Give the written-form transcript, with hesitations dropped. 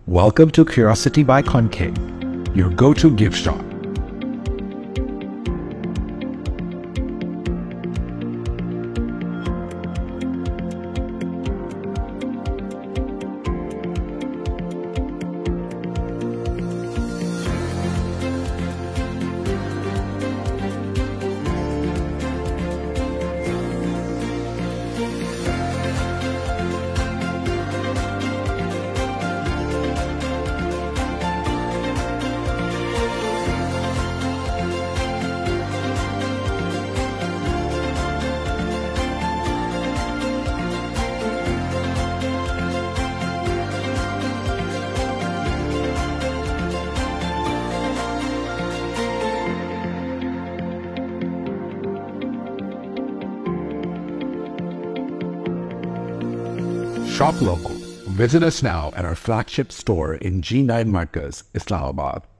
Welcome to Curiosity by Concave, your go-to gift shop. Shop local. Visit us now at our flagship store in G9 Markaz, Islamabad.